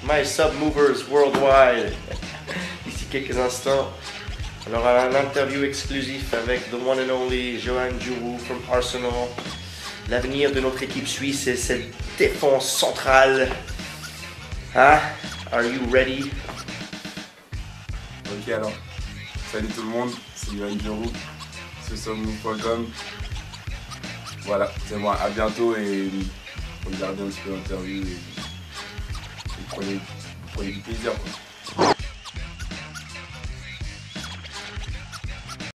my submovers worldwide. D'ici quelques instants, on aura un interview exclusif avec the one and only Johann Djourou from Arsenal. L'avenir de notre équipe suisse, c'est cette défense centrale. Hein? Are you ready? Ok alors, salut tout le monde, c'est Johann Djourou, sur submove.com. Voilà, c'est moi, à bientôt et regardez un petit peu l'interview et prenez du plaisir quoi.